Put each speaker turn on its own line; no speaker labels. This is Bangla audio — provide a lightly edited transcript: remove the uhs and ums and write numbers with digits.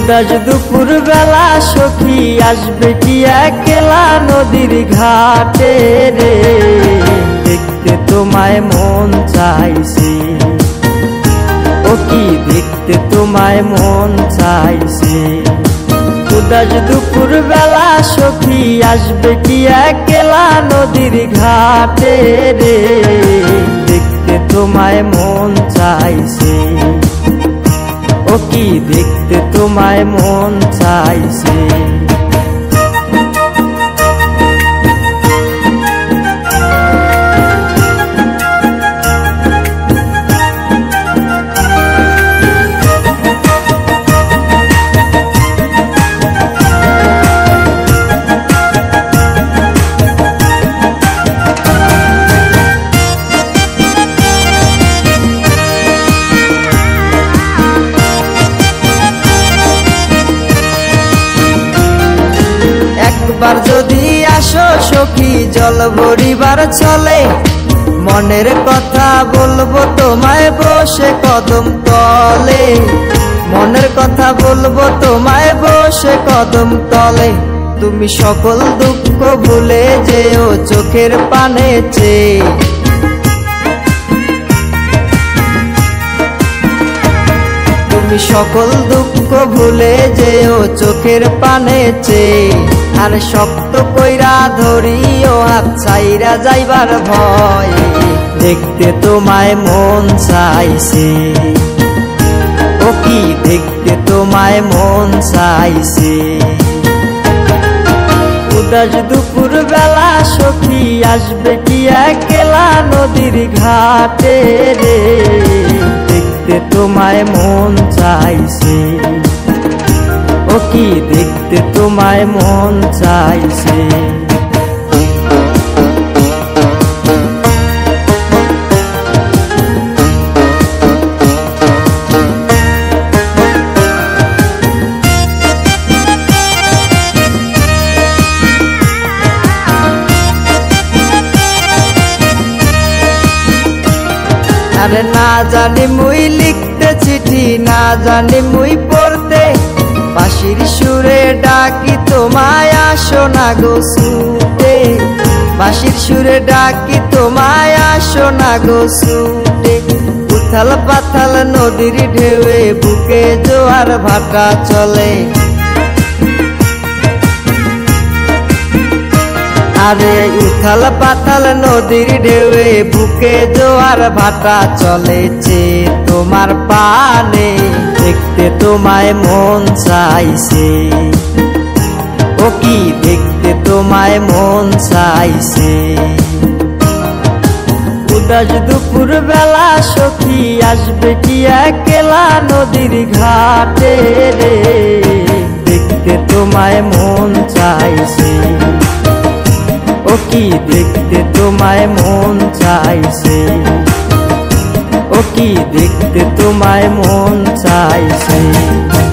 উদাস দুপুর বেলা সখী আসবে কি একলা নদীর ঘাটে রে, দেখতে তোমায় মন চাইছে, ও কি দেখতে তোমায় মন চাইছে। উদাস দুপুর বেলা সখী আসবে কি একলা নদীর ঘাটে রে, দেখতে তোমায় মন চাইছে, ও কি দেখতে তোমায় মন চাইছে। একবার যদি আসো সখী জল ভরিবার চলে, মনের কথা বলবো তোমায় বসে কদম তলে, মনের কথা বলবো তোমায় বসে কদম তলে। তুমি সকল দুঃখ ভুলে যেও চোখের পানে চেয়ে, তুমি সকল দুঃখ ভুলে যেও চোখের পানে চেয়ে। আর শক্ত কইরা ধরিও হাত ছাইরা যাইবার ভয়, দেখতে তোমায় মন চাইছে, ও কি দেখতে তোমায় মন চাইছে। উদাস দুপুর বেলা সখী আসবে কি একলা নদীর ঘাটে রে, দেখতে তোমায় মন চাইছে, ও কি দেখতে তোমায় মন চাইছে। আরে না জানি মুই লিখতে চিঠি, না জানি মুই পড়তে, বাঁশির সুরে ডাকি তোমায় আসো না গো ছুটে, বাঁশির সুরে ডাকি তোমায় আসো না গো ছুটে। উথাল পাথাল নদীর ঢেউয়ে বুকে জোয়ার ভাটা চলে, আরে উথাল পাথাল নদীর ঢেউয়ে বুকে জোয়ার ভাটা চলেছে তোমার পানে, দেখতে তোমায় মন চাইছে, ও কি দেখতে তোমায় মন চাইছে। উদাস দুপুর বেলা সখী আসবে কি একলা নদীর ঘাটে রে, দেখতে তোমায় মন চাইছে, ও কি দেখতে তোমায় মন চাইছে, ও কি দেখতে তোমায় মন চাইছে।